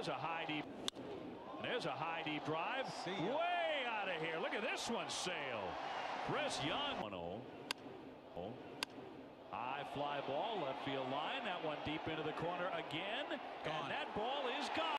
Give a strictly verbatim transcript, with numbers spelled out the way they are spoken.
there's a high deep. There's a high deep drive. Way out of here. Look at this one sail. Chris Young. one oh. High fly ball, left field line. That one deep into the corner again. Gone. And that ball is gone.